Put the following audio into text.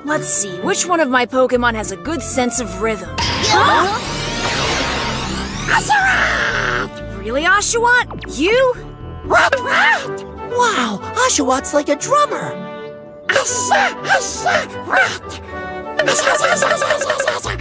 Let's see, which one of my Pokemon has a good sense of rhythm? Oshawott! Really, Oshawott? You? What? Wow, Oshawott's like a drummer. Oshawott!